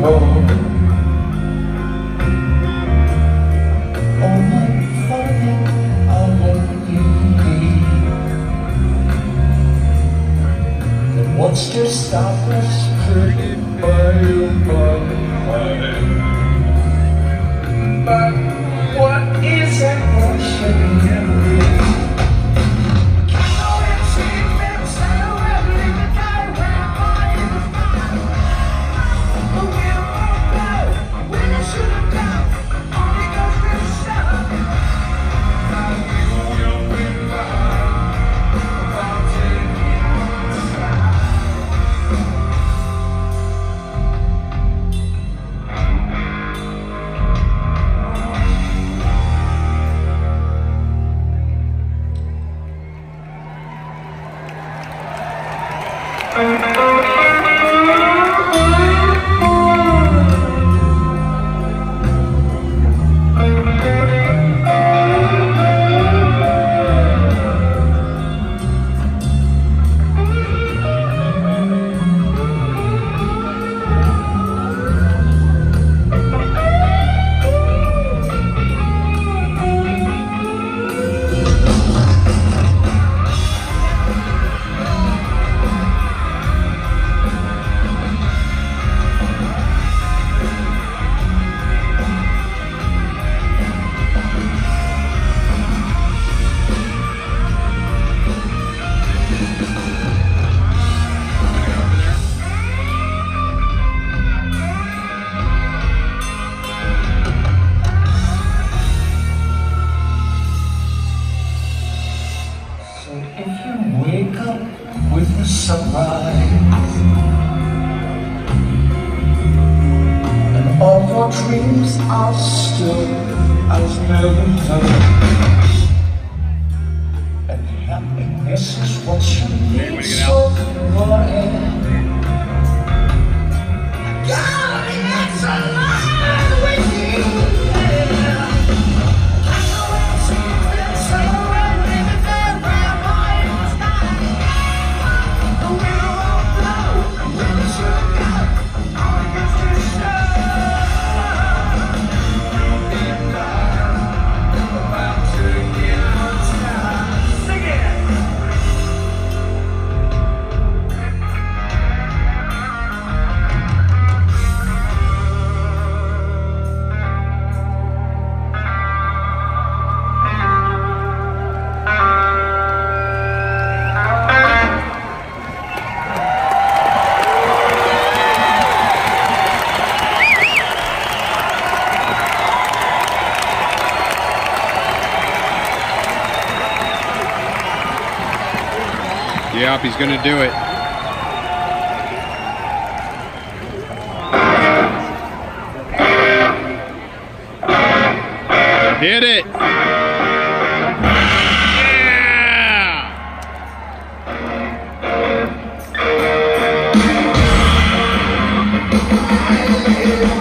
home. Oh my Father, I'll let you be the monster stop us created by your mind. But what is that motion in me? Wake up with the sunrise, and all your dreams are still as never done. And happiness is what you need so bad. God, it's alive with you. Yep, he's going to do it. Hit it. Yeah.